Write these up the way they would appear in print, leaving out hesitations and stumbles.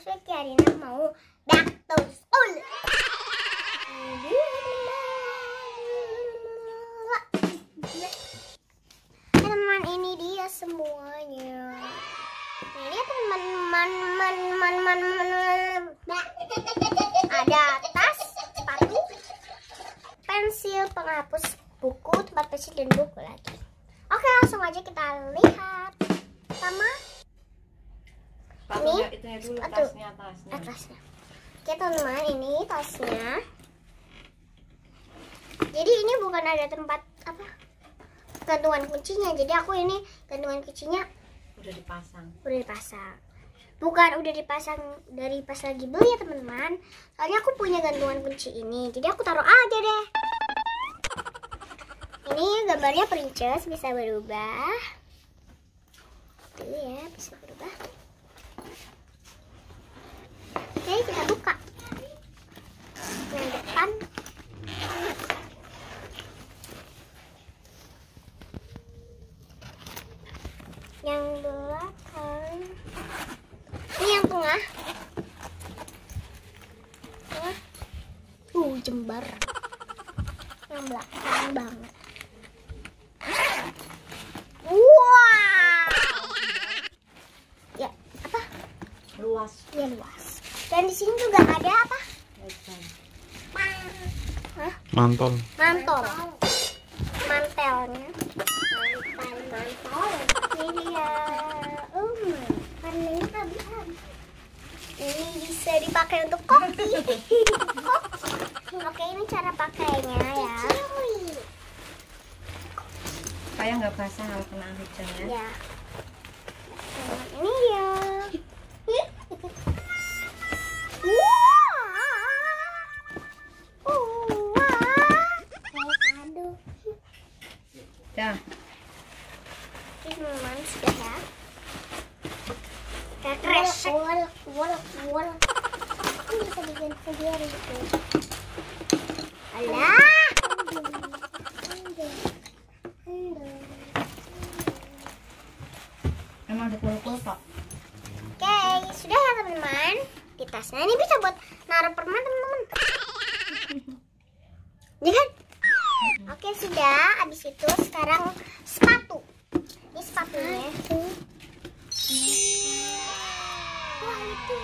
Maksudnya Kiarina mau back to school. Teman ini dia semuanya. Ini teman-teman ada tas, sepatu, pensil, penghapus buku, tempat pensil dan buku lagi. Oke, langsung aja kita lihat. Sama ini itunya dulu, tasnya. Oke teman-teman, ini tasnya. Jadi ini bukan ada tempat apa gantungan kuncinya. Jadi aku ini gantungan kuncinya udah dipasang. Bukan udah dipasang dari pas lagi beli ya teman-teman. Soalnya aku punya gantungan kunci ini. Jadi aku taruh aja deh. Ini gambarnya princess, bisa berubah. Tuh ya, bisa berubah. Oke, kita buka. Yang depan. Yang belakang. Ini yang tengah. Jembar. Yang belakang banget. Wow. Ya, apa? Luas. Ya, luas. Dan di sini juga ada apa? Mantelnya. Mantelnya. Ini dia. Warnanya habis-habis. Ini bisa dipakai untuk kopi. Oke, ini cara pakainya ya. Supaya nggak basah kalau kena hujan ya. Ya. Ini dia. Dah. Ini teman sudah ya. Kayak kresek. Aku bisa bikin sendiri gitu. Alah. Emang ada kul-kul kok. Oke, sudah ya teman-teman. Di tasnya ini bisa buat naruh permen teman-teman. Ya kan? Oke, sudah. Habis itu sekarang sepatu. Ini sepatunya. Wah, itu.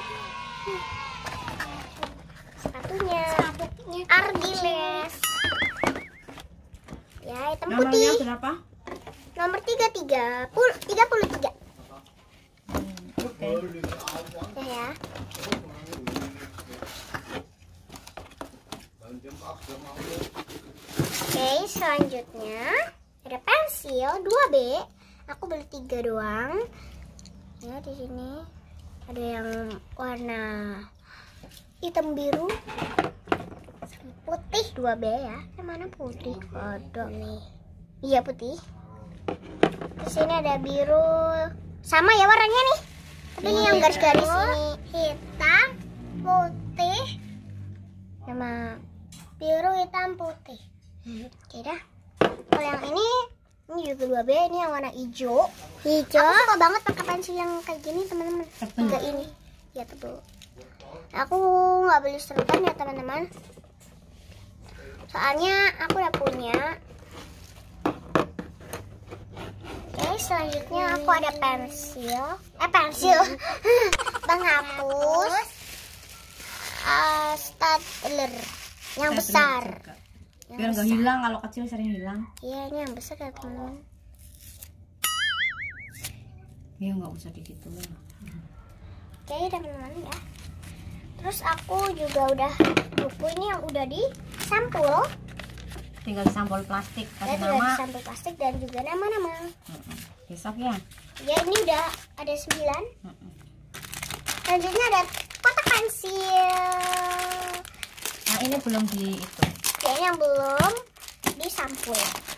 Sepatunya. Ardiles. Ya, hitam Nomornya putih. berapa? Nomor 33. Oke. Ya. Oke, selanjutnya ada pensil 2B. Aku beli 3 doang. Ya, di sini ada yang warna hitam biru, putih 2B ya. Yang mana putih? Ada nih. Iya, putih. Di sini ada biru. Sama ya warnanya nih. Tapi ini yang garis-garis ini hitam, putih, sama biru, hitam, putih. Oke dah. Kalau yang ini juga 2B, ini yang warna hijau. Aku suka banget pakai pensil yang kayak gini teman-teman. Juga ini, ya tebel. Aku nggak beli serban ya teman-teman. Soalnya aku udah punya. Oke, selanjutnya aku ada pensil. Penghapus. Stapler yang besar. Biar nggak hilang, kalau kecil sering hilang. Iya, ini yang besar ya teman-teman. Iya, nggak usah digituin. Oke teman-teman ya. Terus aku juga udah buku ini yang udah disampul. Tinggal sampul plastik, kasih Tinggal nama. disampul plastik dan juga nama-nama. Besok ya. Ya, ini udah ada 9. Selanjutnya ada kotak pensil. Nah, ini belum di itu. Kayaknya yang belum disampul.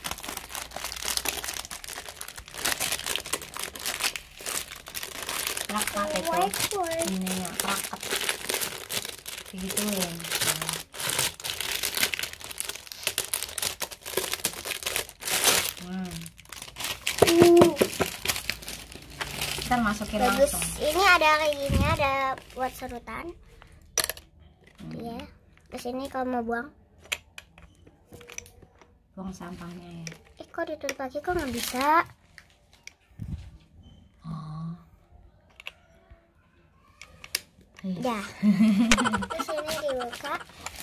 Rakat itu. Whiteboard. Ini ya, rakat. Digituin. Kita masukin bagus. langsung. Ini ada kayak gini, ada buat serutan. Iya. Terus ini kalau mau buang. Buang sampahnya ya. Kok ditutup lagi, kok nggak bisa? Oh. Dah. Terus ini dibuka.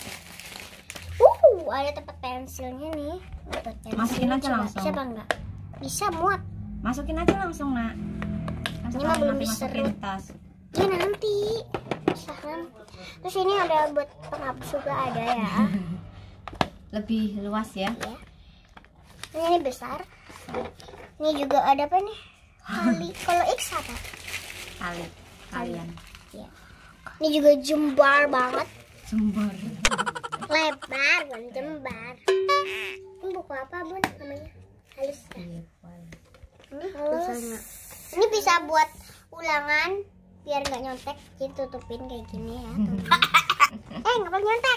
Ada tempat pensilnya nih. Masukin aja Coba, langsung. Bisa apa enggak? Bisa muat. Masukin aja langsung, Nak. Ini mah belum nanti masukin diserut. tas. Ya nanti. Bisa nanti. Terus ini ada buat penghapus juga ada ya. Lebih luas ya. Ya. Ini besar. Ini juga ada apa nih? Kali. Kalau X apa? Kalian. Ya. Ini juga jembar banget. Jembar. Lebar, bukan jembar. Ini buku apa, Bun? Namanya? Halus. Ya? Ini halus. Ini bisa buat ulangan biar nggak nyontek. Jadi tutupin kayak gini ya. Nggak boleh nyontek.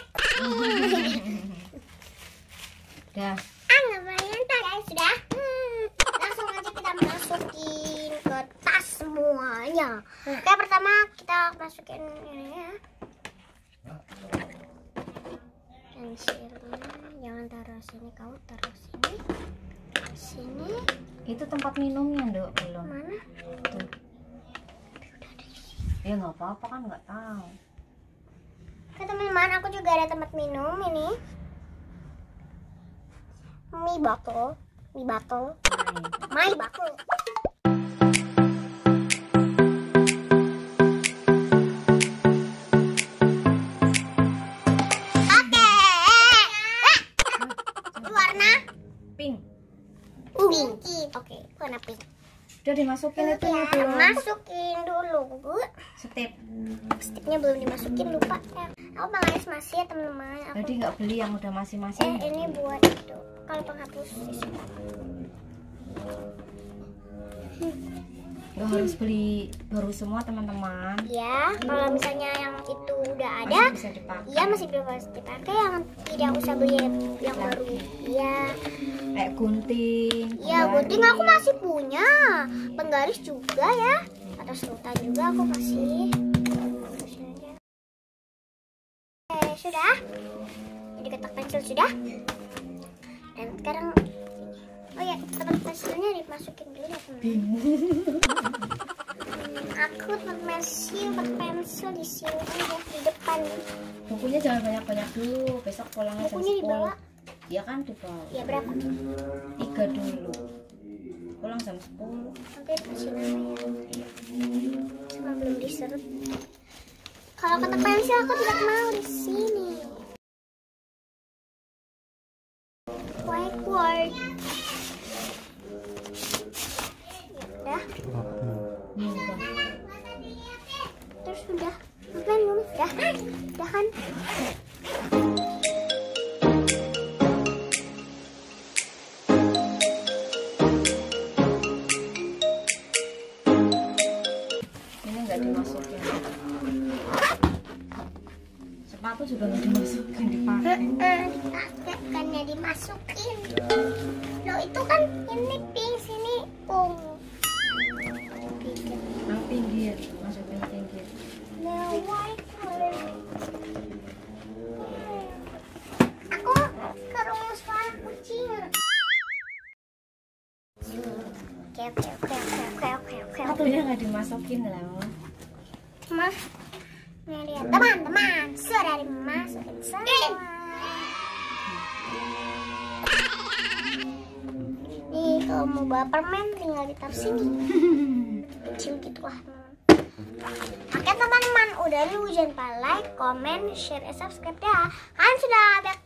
Udah. Nggak boleh nyontek. Ya, sudah. Langsung aja kita masukin ke tas semuanya. Oke, pertama kita masukin ini ya. Pensilnya jangan taruh sini, kamu taruh sini. Itu tempat minumnya, Dok, belum. Mana? Tuh. Ya nggak apa-apa kan, nggak tahu. Oke teman-teman, aku juga ada tempat minum ini. My bottle. Oke. Warna Pink. pinky. Oke, warna pink. Udah dimasukin itu Ya, belum? masukin dulu, Bu. Step. Sticknya belum dimasukin, lupa ya. Aku pengais masih ya teman-teman. Jadi nggak beli yang udah masing-masing. Ini buat itu. Kalau penghapus Nggak harus beli baru semua, teman-teman. ya, kalau misalnya yang itu udah ada, Masih bisa dipakai. iya masih bisa dipakai. Yang tidak usah beli yang baru. Iya. Kayak gunting. Iya, gunting aku masih punya. Penggaris juga ya. Atau serutan juga aku kasih. Oke, sudah. Jadi kotak pensil sudah. Dan sekarang tempat pensilnya dimasukin dulu ya teman. Aku tempat pensil di sini aja di depan. Bukunya jangan banyak-banyak dulu. Besok pulangnya jam Bukunya 10. dibawa. Iya kan dibawa. Ya berapa? 3 dulu. Pulang jam 10. Nanti kasih namanya. Cuma belum diserut. Kalau kotak pensil aku tidak mau di sini. Whiteboard. Ya udah. Terus udah. Belum. Udah kan? Ini nggak dimasukin. Sepatu juga nggak dimasukin, dipakai. Dipakai kan ya dimasukin. Loh itu kan ini pink, sini ungu. Yang pinggir, masukin pinggir. Nah, white color. Aku ke rumah suara kucing. Oke. Satunya nggak dimasukin loh. Mah, nih lihat teman-teman, sudah dimasukin semua. Nih kalau mau bawa permen tinggal ditaruh sini. Kecil gitu lah. Oke teman-teman, udah dulu jangan lupa like, comment, share, subscribe dah. Kan sudah ada